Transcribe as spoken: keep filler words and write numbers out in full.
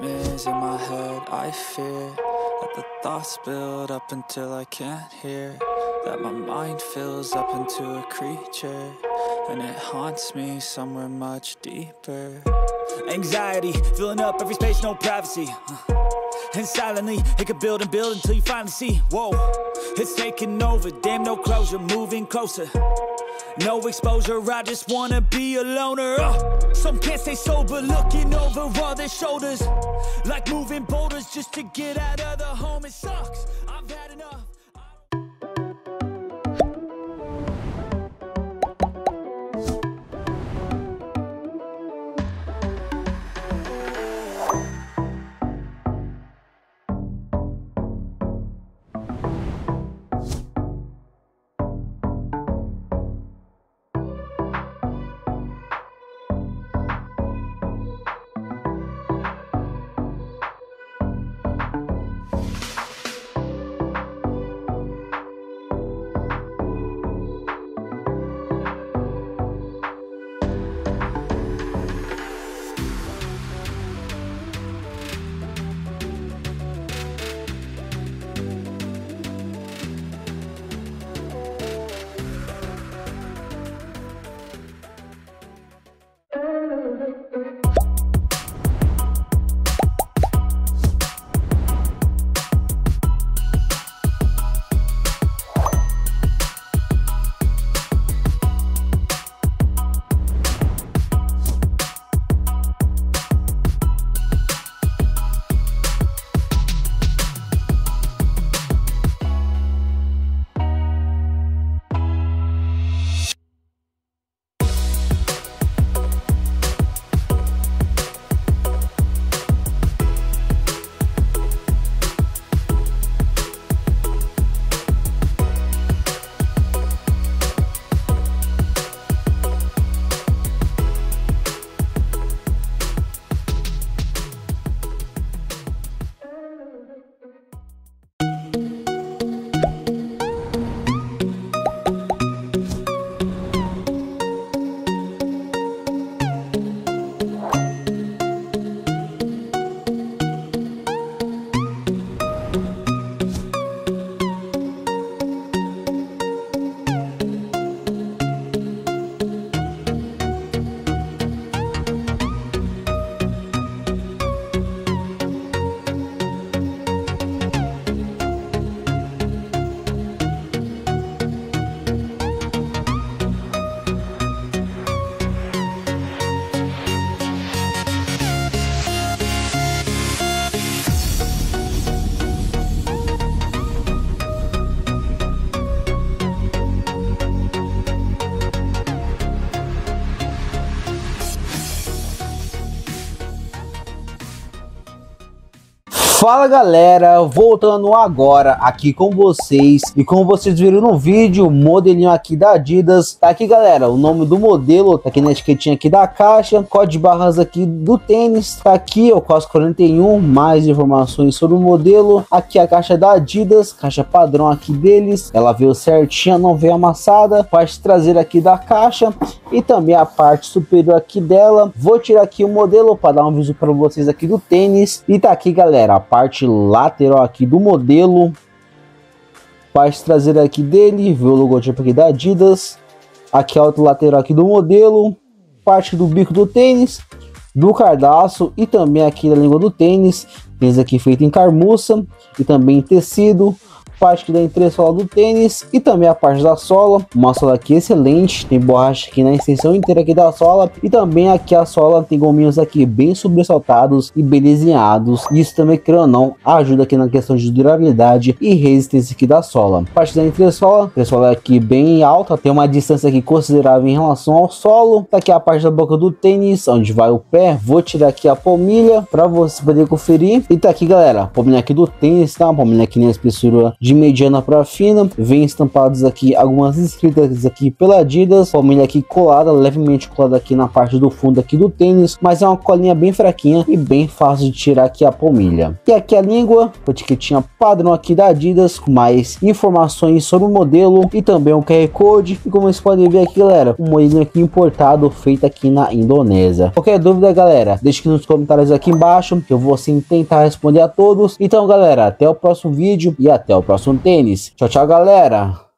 nightmares in my head, I fear that the thoughts build up until I can't hear, that my mind fills up into a creature, and it haunts me somewhere much deeper. Anxiety, filling up every space, no privacy, and silently, it could build and build until you finally see, whoa, it's taking over, damn no closure, moving closer. No exposure, I just wanna be a loner. uh, Some can't stay sober, looking over all their shoulders, like moving boulders just to get out of the home. It sucks, I've had enough. Fala galera, voltando agora aqui com vocês, e como vocês viram no vídeo, o modelinho aqui da Adidas, tá aqui galera, o nome do modelo, tá aqui na etiquetinha aqui da caixa, código de barras aqui do tênis, tá aqui o COS quarenta e um, mais informações sobre o modelo, aqui a caixa da Adidas, caixa padrão aqui deles, ela veio certinha, não veio amassada, parte traseira aqui da caixa, e também a parte superior aqui dela. Vou tirar aqui o modelo para dar um vídeo para vocês aqui do tênis, e tá aqui galera, a parte lateral aqui do modelo, parte traseira aqui dele, vê o logotipo aqui da Adidas, aqui a outra lateral aqui do modelo, parte do bico do tênis, do cardaço e também aqui da língua do tênis, tênis aqui feito em carmuça e também em tecido, parte aqui da entressola do tênis e também a parte da sola, uma sola aqui excelente, tem borracha aqui na extensão inteira aqui da sola e também aqui a sola tem gominhos aqui bem sobressaltados e bem desenhados, isso também, creio ou não, ajuda aqui na questão de durabilidade e resistência aqui da sola. Parte da entressola, a entressola aqui bem alta, tem uma distância aqui considerável em relação ao solo. Tá aqui a parte da boca do tênis, onde vai o pé, vou tirar aqui a palmilha para você poder conferir. E tá aqui galera, a palmilha aqui do tênis, tá? Uma palmilha aqui na espessura de mediana para fina. Vem estampados aqui algumas escritas aqui pela Adidas, palmilha aqui colada, levemente colada aqui na parte do fundo aqui do tênis, mas é uma colinha bem fraquinha e bem fácil de tirar aqui a palmilha. E aqui a língua, a etiquetinha padrão aqui da Adidas, com mais informações sobre o modelo e também o Q R Code. E como vocês podem ver aqui, galera, um modelo aqui importado, feito aqui na Indonésia. Qualquer dúvida, galera, deixe aqui nos comentários aqui embaixo, que eu vou sim tentar responder a todos. Então, galera, até o próximo vídeo e até o próximo tênis. Tchau, tchau, galera!